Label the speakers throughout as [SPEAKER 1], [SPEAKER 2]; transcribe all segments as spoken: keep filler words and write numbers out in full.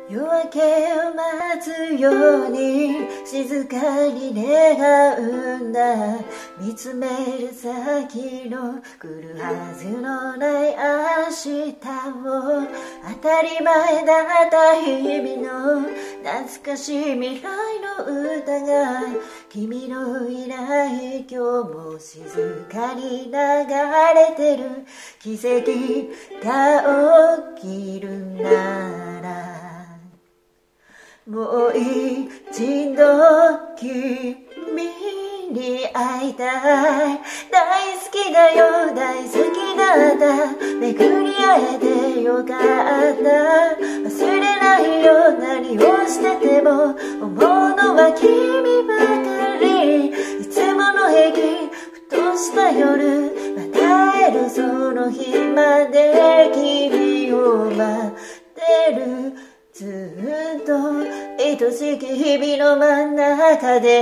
[SPEAKER 1] 夜明けを待つように静かに願うんだ。見つめる先の来るはずのない明日を、当たり前だった日々の懐かしい未来の歌が、君のいない今日も静かに流れてる。奇跡が起きるならもう一度君に会いたい。大好きだよ、大好きだった。巡り会えてよかった。忘れないよ、何をしてても思うのは君ばかり。いつもの平均ふとした夜、また会えるその日まで君を待ってる。ずっと愛しき日々の真ん中で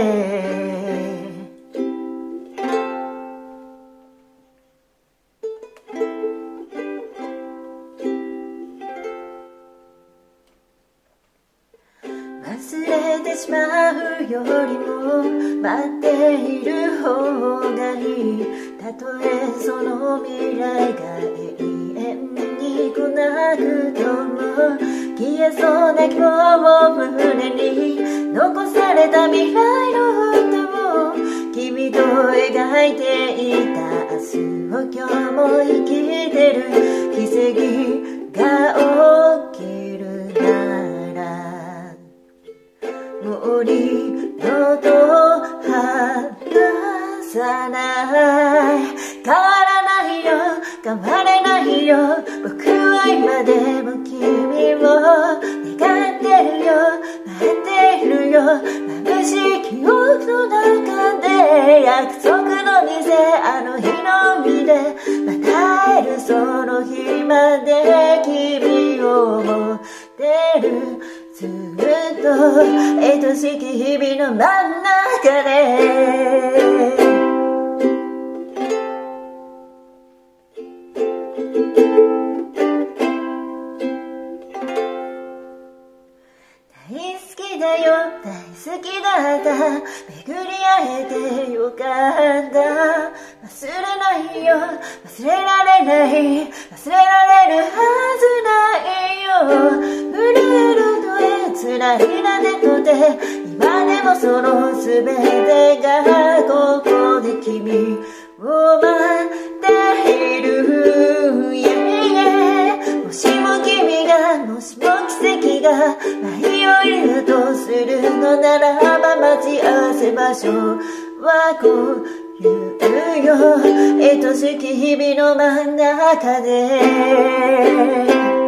[SPEAKER 1] 忘れてしまうよりも待っている方がいい。たとえその未来が永遠に来なくとも、消えそうな希望を胸に残された未来の歌を、君と描いていた明日を今日も生きてる。奇跡が起きるならもう二度と離さない。変わらないよ、変われないよ、僕は今でも君を願ってるよ、待っているよ。眩しい記憶の中で約束の店、あの日の海でまた会えるその日まで君を思ってる。ずっと愛しき日々の真ん中で大好きだよ、大好きだった。巡り会えてよかった。忘れないよ、忘れられない、忘れられるはずないよ。触れるとつらいなでとて、今でもそのすべてがここで君を待っている。yeah, yeah. もしも君が、もしも奇跡が舞い降りるとするのならば、待ち合わせ場所はこういうよ。愛しき日々の真ん中で